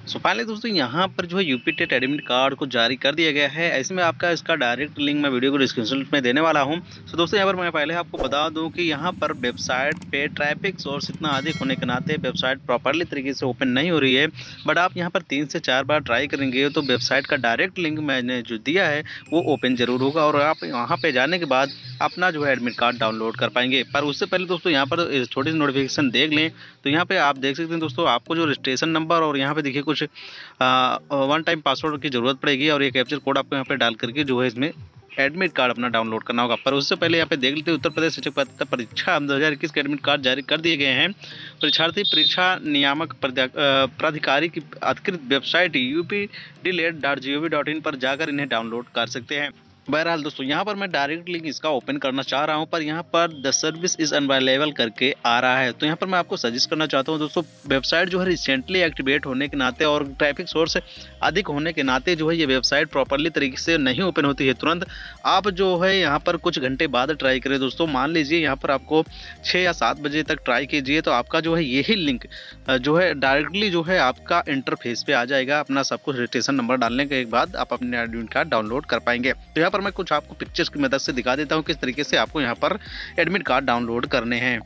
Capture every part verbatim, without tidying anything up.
So finally दोस्तों यहाँ पर जो है यूपी टेट एडमिट कार्ड को जारी कर दिया गया है। ऐसे में आपका इसका डायरेक्ट लिंक मैं वीडियो को डिस्क्रिप्शन में देने वाला हूँ। सो दोस्तों यहाँ पर मैं पहले आपको बता दूँ कि यहाँ पर वेबसाइट पे ट्रैफिक सोर्स इतना अधिक होने के नाते वेबसाइट प्रॉपरली तरीके से ओपन नहीं हो रही है। बट आप यहाँ पर तीन से चार बार ट्राई करेंगे तो वेबसाइट का डायरेक्ट लिंक मैंने जो दिया है वो ओपन जरूर होगा और आप वहाँ पर जाने के बाद अपना जो है एडमिट कार्ड डाउनलोड कर पाएंगे। पर उससे पहले दोस्तों यहाँ पर छोटी सी नोटिफिकेशन देख लें तो यहाँ पे आप देख सकते हैं दोस्तों, आपको जो रजिस्ट्रेशन नंबर और यहाँ पे देखिए कुछ वन टाइम पासवर्ड की ज़रूरत पड़ेगी और ये कैप्चर कोड आपको यहाँ पे डाल करके जो है इसमें एडमिट कार्ड अपना डाउनलोड करना होगा। पर उससे पहले यहाँ पे देख लेते हैं उत्तर प्रदेश शिक्षक पात्रता परीक्षा दो हज़ार इक्कीस के एडमिट कार्ड जारी कर दिए गए हैं। परीक्षार्थी परीक्षा नियामक प्राधिकारी की अधिकृत website U P D let dot G O V dot in पर जाकर इन्हें डाउनलोड कर सकते हैं। बहरहाल दोस्तों यहाँ पर मैं डायरेक्ट लिंक इसका ओपन करना चाह रहा हूँ, पर यहाँ पर द सर्विस इज अनअवेलेबल करके आ रहा है। तो यहाँ पर मैं आपको सजेस्ट करना चाहता हूँ दोस्तों, वेबसाइट जो है रिसेंटली एक्टिवेट होने के नाते और ट्रैफिक सोर्स अधिक होने के नाते जो है ये वेबसाइट प्रॉपरली तरीके से नहीं ओपन होती है तुरंत। आप जो है यहाँ पर कुछ घंटे बाद ट्राई करें दोस्तों, मान लीजिए यहाँ पर आपको छः या सात बजे तक ट्राई कीजिए तो आपका जो है यही लिंक जो है डायरेक्टली जो है आपका इंटरफेस पे आ जाएगा। अपना सब कुछ रजिस्ट्रेशन नंबर डालने के बाद आप अपने एडमिट कार्ड डाउनलोड कर पाएंगे। तो यहाँ पर मैं कुछ आपको पिक्चर्स की मदद से दिखा देता हूँ किस तरीके से आपको यहाँ पर एडमिट कार्ड डाउनलोड करने हैं।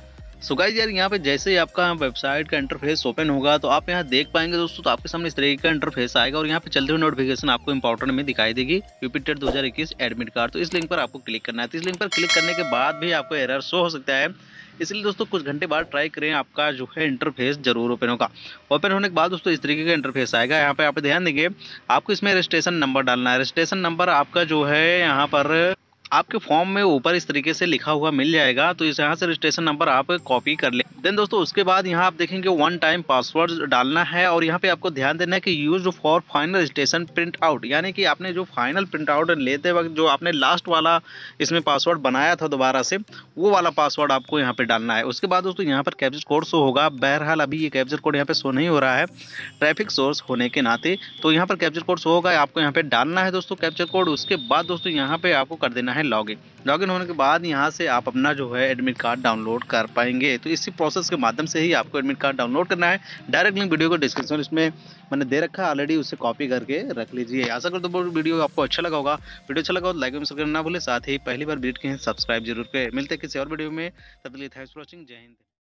सो गाइस यार यहाँ पे जैसे ही आपका वेबसाइट का इंटरफेस ओपन होगा तो आप यहाँ देख पाएंगे दोस्तों, तो आपके सामने इस तरीके का इंटरफेस आएगा और यहाँ पे चलते हुए नोटिफिकेशन आपको इंपॉर्टेंट में दिखाई देगी यूपी टेट दो हज़ार इक्कीस एडमिट कार्ड। तो इस लिंक पर आपको क्लिक करना है। तो इस लिंक पर क्लिक करने के बाद भी आपको एरर शो हो सकता है, इसलिए दोस्तों कुछ घंटे बाद ट्राई करें, आपका जो है इंटरफेस जरूर ओपन होगा। ओपन होने के बाद दोस्तों इस तरीके का इंटरफेस आएगा। यहाँ पे आप ध्यान देंगे, आपको इसमें रजिस्ट्रेशन नंबर डालना है। रजिस्ट्रेशन नंबर आपका जो है यहाँ पर आपके फॉर्म में ऊपर इस तरीके से लिखा हुआ मिल जाएगा। तो इस यहाँ से रजिस्ट्रेशन नंबर आप कॉपी कर ले। देन दोस्तों उसके बाद यहाँ आप देखेंगे वन टाइम पासवर्ड डालना है और यहाँ पे आपको ध्यान देना है कि use for final registration print out, यानी कि आपने जो फाइनल प्रिंट आउट लेते वक्त जो आपने लास्ट वाला इसमें पासवर्ड बनाया था दोबारा से, वो वाला पासवर्ड आपको यहाँ पे डालना है। उसके बाद दोस्तों यहाँ पर कैप्चर कोड शो होगा। बहरहाल अभी ये कैप्चर कोड यहाँ पे शो नहीं हो रहा है ट्रैफिक सोर्स होने के नाते, तो यहाँ पर कैप्चर कोड शो होगा, आपको यहाँ पे डालना है दोस्तों कैप्चर कोड। उसके बाद दोस्तों यहाँ पे आपको कर देना है लॉगिन। लॉगिन होने के बाद यहाँ से आप अपना जो है एडमिट कार्ड डाउनलोड कर पाएंगे। तो इसी प्रोसेस के माध्यम से ही आपको एडमिट कार्ड डाउनलोड करना है। डायरेक्ट लिंक वीडियो को डिस्क्रिप्शन इसमें मैंने दे रखा है ऑलरेडी, उसे कॉपी करके रख लीजिए। आशा करता हूँ वीडियो आपको अच्छा लगा होगा। वीडियो अच्छा लगा तो लाइक करना ना भूले, साथ ही पहली बार विजिट करें सब्सक्राइब जरूर करें। मिलते हैं किसी और वीडियो में, तब तक के लिए थैंक्स फॉर वॉचिंग। जय हिंद।